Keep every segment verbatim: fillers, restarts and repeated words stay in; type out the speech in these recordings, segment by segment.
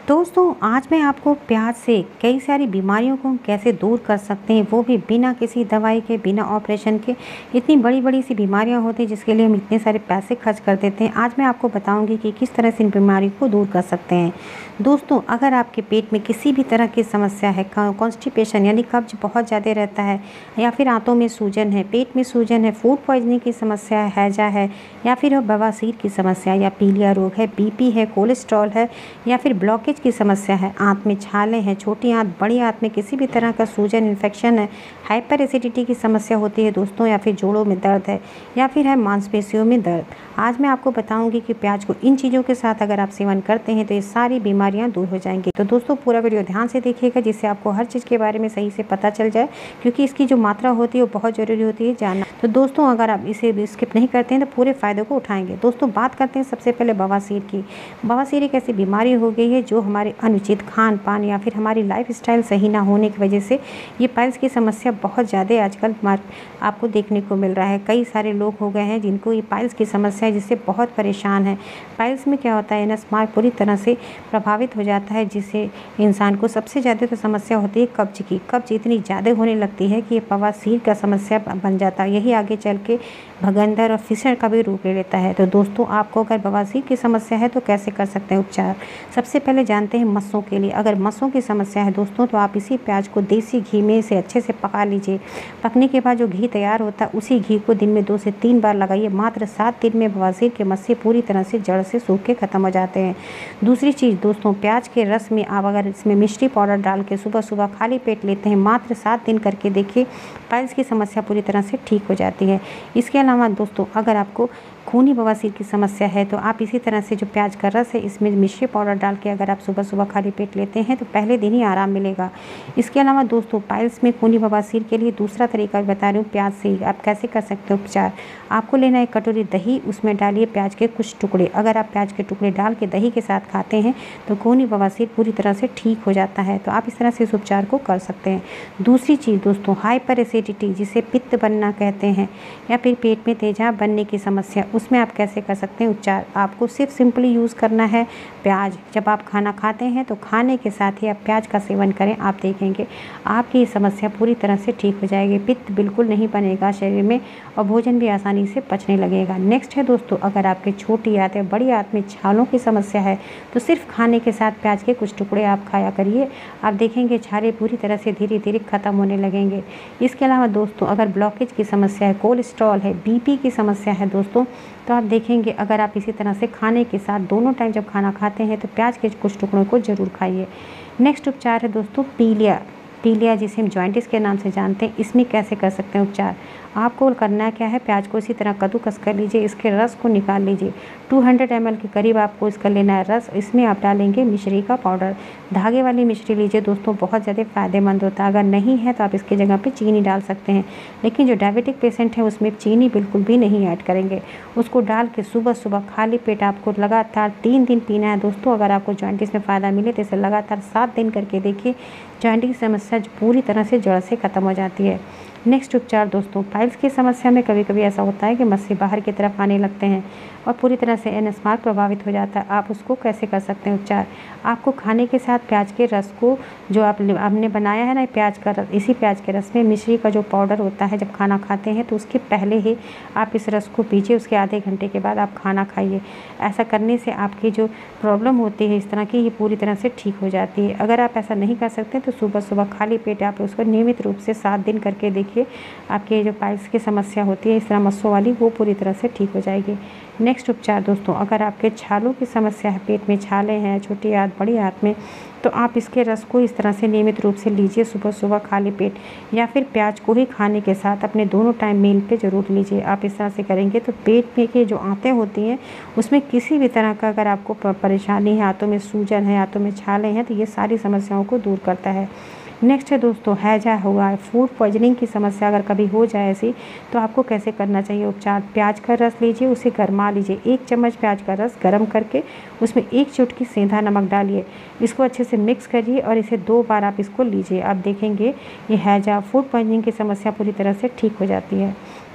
दोस्तों आज मैं आपको प्याज से कई सारी बीमारियों को कैसे दूर कर सकते हैं, वो भी बिना किसी दवाई के, बिना ऑपरेशन के। इतनी बड़ी बड़ी सी बीमारियां होती हैं जिसके लिए हम इतने सारे पैसे खर्च कर देते हैं। आज मैं आपको बताऊंगी कि किस तरह से इन बीमारियों को दूर कर सकते हैं। दोस्तों अगर आपके पेट में किसी भी तरह की समस्या है, कॉन्स्टिपेशन यानी कब्ज बहुत ज़्यादा रहता है, या फिर आंतों में सूजन है, पेट में सूजन है, फूड पॉइजनिंग की समस्या है, हैजा है, या फिर बवासीर की समस्या, या पीलिया रोग है, बीपी है, कोलेस्ट्रॉल है, या फिर ब्लॉकेज की समस्या है, आंत में छाले हैं, छोटी आंत, बड़ी आंत में किसी भी तरह का सूजन, इन्फेक्शन है, हाइपर एसिडिटी की समस्या होती है दोस्तों, या फिर जोड़ों में दर्द है, या फिर है मांसपेशियों में दर्द। आज मैं आपको बताऊंगी कि प्याज को इन चीज़ों के साथ अगर आप सेवन करते हैं तो ये सारी बीमारियां दूर हो जाएंगी। तो दोस्तों पूरा वीडियो ध्यान से देखिएगा जिससे आपको हर चीज़ के बारे में सही से पता चल जाए, क्योंकि इसकी जो मात्रा होती है वो बहुत ज़रूरी होती है जानना। तो दोस्तों अगर आप इसे स्किप नहीं करते हैं तो पूरे फ़ायदे को उठाएंगे। दोस्तों बात करते हैं सबसे पहले बवासीर की। बवासीर एक ऐसी बीमारी हो गई है जो हमारे अनुचित खान पान या फिर हमारी लाइफस्टाइल सही ना होने की वजह से ये पाइल्स की समस्या बहुत ज़्यादा आजकल आपको देखने को मिल रहा है। कई सारे लोग हो गए हैं जिनको ये पाइल्स की समस्या है, जिससे बहुत परेशान है। पाइल्स में क्या होता है, नस मार्ग पूरी तरह से प्रभावित हो जाता है, जिससे इंसान को सबसे ज़्यादा तो समस्या होती है कब्ज की। कब्ज इतनी ज़्यादा होने लगती है कि ये बवासीर का समस्या बन जाता है। यही आगे चल के भगंदर और फिसर का भी रूप ले लेता है। तो दोस्तों आपको अगर बवासीर की समस्या है तो कैसे कर सकते हैं उपचार। सबसे पहले जानते हैं मस्सों के लिए। अगर मस्सों की समस्या है दोस्तों तो आप इसी प्याज को देसी घी में से अच्छे से पका लीजिए। पकने के बाद जो घी तैयार होता है उसी घी को दिन में दो से तीन बार लगाइए। मात्र सात दिन में बवासीर के मस्से पूरी तरह से जड़ से सूख के ख़त्म हो जाते हैं। दूसरी चीज़ दोस्तों, प्याज के रस में आप अगर इसमें मिश्री पाउडर डाल के सुबह सुबह खाली पेट लेते हैं, मात्र सात दिन करके देखिए, पाइल्स की समस्या पूरी तरह से ठीक हो जाती है। इसके अलावा दोस्तों अगर आपको खूनी बवासीर की समस्या है तो आप इसी तरह से जो प्याज का रस है इसमें मिश्री पाउडर डाल के अगर आप सुबह सुबह खाली पेट लेते हैं तो पहले दिन ही आराम मिलेगा। इसके अलावा दोस्तों पाइल्स में खूनी बवासीर के लिए दूसरा तरीका बता रही हूँ, प्याज से आप कैसे कर सकते हो उपचार। आपको लेना है एक कटोरी दही, उसमें डालिए प्याज के कुछ टुकड़े। अगर आप प्याज के टुकड़े डाल के दही के साथ खाते हैं तो खूनी बवासीर पूरी तरह से ठीक हो जाता है। तो आप इस तरह से इस उपचार को कर सकते हैं। दूसरी चीज़ दोस्तों, हाइपर एसिडिटी जिसे पित्त बनना कहते हैं, या फिर पेट में तेजाब बनने की समस्या, उसमें आप कैसे कर सकते हैं उपचार। आपको सिर्फ सिंपली यूज़ करना है प्याज। जब आप खाना खाते हैं तो खाने के साथ ही आप प्याज का सेवन करें, आप देखेंगे आपकी ये समस्या पूरी तरह से ठीक हो जाएगी। पित्त बिल्कुल नहीं बनेगा शरीर में और भोजन भी आसानी से पचने लगेगा। नेक्स्ट है दोस्तों, अगर आपके छोटी आंत या बड़ी आंत में छालों की समस्या है तो सिर्फ खाने के साथ प्याज के कुछ टुकड़े आप खाया करिए, आप देखेंगे छाले पूरी तरह से धीरे धीरे खत्म होने लगेंगे। इसके अलावा दोस्तों अगर ब्लॉकेज की समस्या है, कोलेस्ट्रॉल है, बीपी की समस्या है दोस्तों, तो आप देखेंगे अगर आप इसी तरह से खाने के साथ दोनों टाइम जब खाना खाते हैं तो प्याज के कुछ टुकड़ों को ज़रूर खाइए। नेक्स्ट उपचार है दोस्तों पीलिया। पीलिया जिसे हम जॉइंटिस के नाम से जानते हैं, इसमें कैसे कर सकते हैं उपचार। आपको करना क्या है, प्याज को इसी तरह कद्दूकस कर लीजिए, इसके रस को निकाल लीजिए। दो सौ एम एल के करीब आपको इसका लेना है रस। इसमें आप डालेंगे मिश्री का पाउडर। धागे वाली मिश्री लीजिए दोस्तों, बहुत ज़्यादा फ़ायदेमंद होता है। अगर नहीं है तो आप इसकी जगह पे चीनी डाल सकते हैं, लेकिन जो डायबिटिक पेशेंट है उसमें चीनी बिल्कुल भी नहीं ऐड करेंगे। उसको डाल के सुबह सुबह खाली पेट आपको लगातार तीन दिन पीना है दोस्तों। अगर आपको जॉइंटिस में फ़ायदा मिले तो इसे लगातार सात दिन करके देखिए, जॉइंटिस की समस्या पूरी तरह से जड़ से ख़त्म हो जाती है। नेक्स्ट उपचार दोस्तों, पाइल्स की समस्या में कभी कभी ऐसा होता है कि मस्से बाहर की तरफ आने लगते हैं और पूरी तरह से एनएस मार्ग प्रभावित हो जाता है। आप उसको कैसे कर सकते हैं उपचार। आपको खाने के साथ प्याज के रस को, जो आप आपने बनाया है ना प्याज का रस, इसी प्याज के रस में मिश्री का जो पाउडर होता है, जब खाना खाते हैं तो उसके पहले ही आप इस रस को पीजिए, उसके आधे घंटे के बाद आप खाना खाइए। ऐसा करने से आपकी जो प्रॉब्लम होती है इस तरह की, ये पूरी तरह से ठीक हो जाती है। अगर आप ऐसा नहीं कर सकते तो सुबह सुबह खाली पेट आप उसको नियमित रूप से सात दिन करके देखिए, आपके जो पाइल्स की समस्या होती है इस तरह मस्सों वाली, वो पूरी तरह से ठीक हो जाएगी। नेक्स्ट उपचार दोस्तों, अगर आपके छालों की समस्या है, पेट में छाले हैं, छोटी आंत बड़ी आंत में, तो आप इसके रस को इस तरह से नियमित रूप से लीजिए सुबह सुबह खाली पेट, या फिर प्याज को ही खाने के साथ अपने दोनों टाइम मील पे ज़रूर लीजिए। आप इस तरह से करेंगे तो पेट में के जो आंतें होती हैं उसमें किसी भी तरह का अगर आपको परेशानी है, आंतों में सूजन है, आंतों में छाले हैं, तो ये सारी समस्याओं को दूर करता है। नेक्स्ट है दोस्तों हैजा हुआ है, फूड पॉइजनिंग की समस्या अगर कभी हो जाए ऐसी, तो आपको कैसे करना चाहिए उपचार। प्याज का रस लीजिए, उसे गरमा लीजिए। एक चम्मच प्याज का रस गर्म करके उसमें एक चुटकी सेंधा नमक डालिए, इसको अच्छे से मिक्स करिए और इसे दो बार आप इसको लीजिए। आप देखेंगे ये हैजा, फूड पॉइजनिंग की समस्या पूरी तरह से ठीक हो जाती है।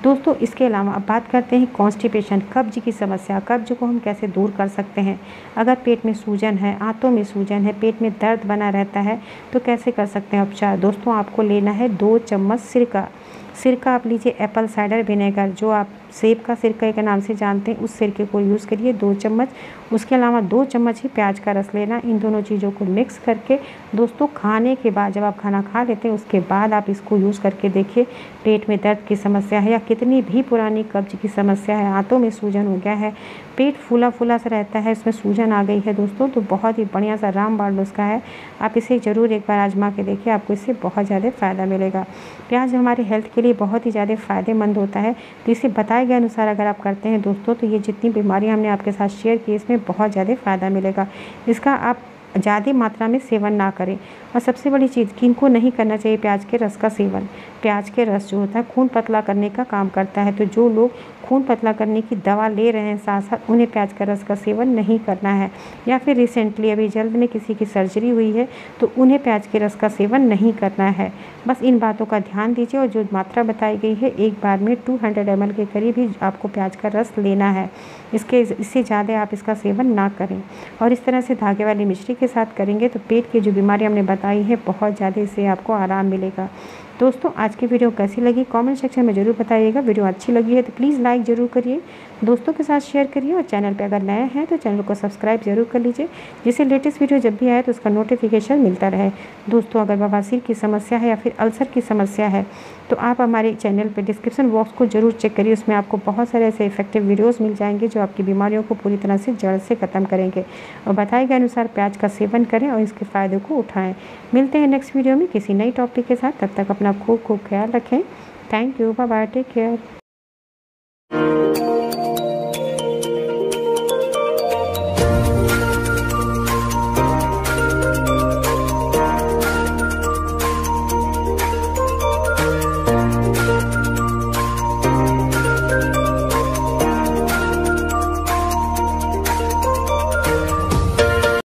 दोस्तों इसके अलावा अब बात करते हैं कॉन्स्टिपेशन, कब्ज की समस्या। कब्ज को हम कैसे दूर कर सकते हैं? अगर पेट में सूजन है, आंतों में सूजन है, पेट में दर्द बना रहता है तो कैसे कर सकते हैं उपचार? दोस्तों आपको लेना है दो चम्मच सिरका। सिरका आप लीजिए एप्पल साइडर विनेगर, जो आप सेब का सिरका के नाम से जानते हैं, उस सिरके को यूज़ करिए दो चम्मच। उसके अलावा दो चम्मच ही प्याज का रस लेना। इन दोनों चीज़ों को मिक्स करके दोस्तों खाने के बाद, जब आप खाना खा लेते हैं उसके बाद आप इसको यूज़ करके देखिए। पेट में दर्द की समस्या है या कितनी भी पुरानी कब्ज की समस्या है, आंतों में सूजन हो गया है, पेट फूला फूला सा रहता है, इसमें सूजन आ गई है दोस्तों, तो बहुत ही बढ़िया सा रामबाण नुस्खा है। आप इसे ज़रूर एक बार आजमा के देखिए, आपको इससे बहुत ज़्यादा फ़ायदा मिलेगा। प्याज हमारे हेल्थ के लिए बहुत ही ज़्यादा फ़ायदेमंद होता है, तो इसे बताए गए अनुसार अगर आप करते हैं दोस्तों तो ये जितनी बीमारियां हमने आपके साथ शेयर की इसमें बहुत ज़्यादा फ़ायदा मिलेगा। इसका आप ज़्यादा मात्रा में सेवन ना करें। और सबसे बड़ी चीज़, किनको नहीं करना चाहिए प्याज के रस का सेवन। प्याज के रस जो होता है खून पतला करने का काम करता है, तो जो लोग खून पतला करने की दवा ले रहे हैं साथ साथ, उन्हें प्याज का रस का सेवन नहीं करना है। या फिर रिसेंटली अभी जल्द में किसी की सर्जरी हुई है तो उन्हें प्याज के रस का सेवन नहीं करना है। बस इन बातों का ध्यान दीजिए और जो मात्रा बताई गई है एक बार में दो सौ एम एल के करीब ही आपको प्याज का रस लेना है। इसके इससे ज़्यादा आप इसका सेवन ना करें। और इस तरह से धागे वाली मिश्री के साथ करेंगे तो पेट की जो बीमारी हमने बताई है बहुत ज़्यादा इससे आपको आराम मिलेगा। दोस्तों आज की वीडियो कैसी लगी कमेंट सेक्शन में ज़रूर बताइएगा। वीडियो अच्छी लगी है तो प्लीज़ लाइक ज़रूर करिए, दोस्तों के साथ शेयर करिए और चैनल पे अगर नए हैं तो चैनल को सब्सक्राइब जरूर कर लीजिए, जिससे लेटेस्ट वीडियो जब भी आए तो उसका नोटिफिकेशन मिलता रहे। दोस्तों अगर बवासीर की समस्या है या फिर अल्सर की समस्या है तो आप हमारे चैनल पे डिस्क्रिप्शन बॉक्स को जरूर चेक करिए, उसमें आपको बहुत सारे ऐसे इफेक्टिव वीडियोस मिल जाएंगे जो आपकी बीमारियों को पूरी तरह से जड़ से ख़त्म करेंगे। और बताए गए अनुसार प्याज का सेवन करें और इसके फ़ायदे को उठाएं। मिलते हैं नेक्स्ट वीडियो में किसी नई टॉपिक के साथ, तब तक अपना खूब खूब ख्याल रखें। Thank you, bye bye, take care.